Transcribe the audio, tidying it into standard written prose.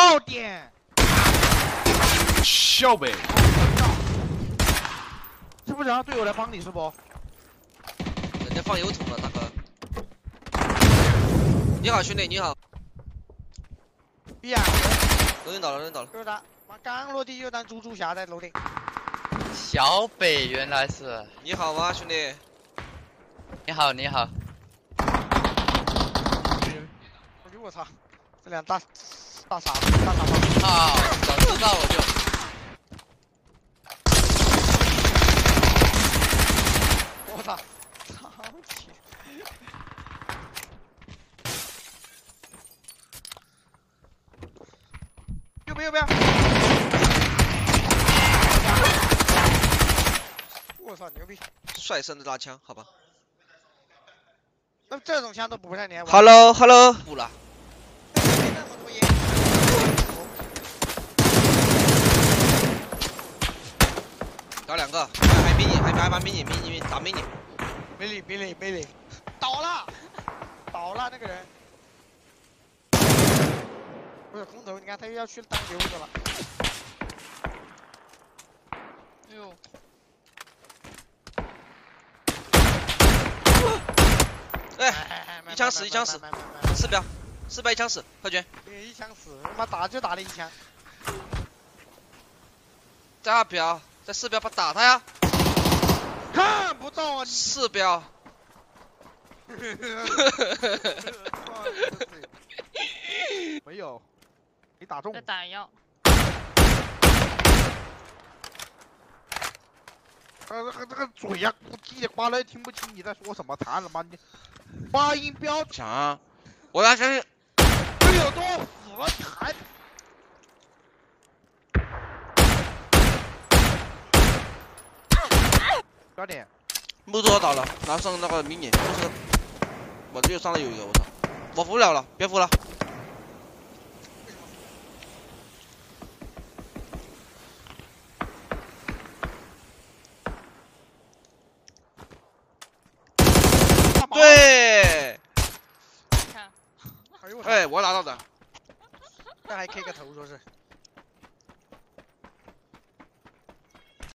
要点。 笑呗。 是不是让队友来帮你是不？ 人家放油桶了，大哥。你好，兄弟，你好。 必然。 楼顶倒了，楼顶倒了。 就是他，妈刚落地就当猪猪侠在楼顶。 小北原来是。 你好吗，兄弟？ 你好，你好。 我操，这俩大傻大傻子。 好，早知道我就。 我操，超级。右边右边。我操，牛逼！ 帅声的拉枪，好吧。 那这种枪都不太连。 Hello，不了。打2个，还迷你，还迷你，打迷你。 没理，倒了那个人。不是空投，你看他又要去当牛子了。 哎呦！ 哎，一枪死，4标，400一枪死，快卷！ 一枪死，他妈打就打了1枪。 在2标，在4标，打他呀！ 看不到啊 ！4标。 没有，没打中。 在打药。 这个嘴呀，叽里呱啦听不清你在说什么，惨了吗你？发音标准。 强，我要相信。 队友都死了，你还？标点。 木头倒了，然后上那个迷你，就是我这又上了有一个，我操！我服不了了，别服了。对。 看。 哎， 我拿到的。 这还 K 个头说是。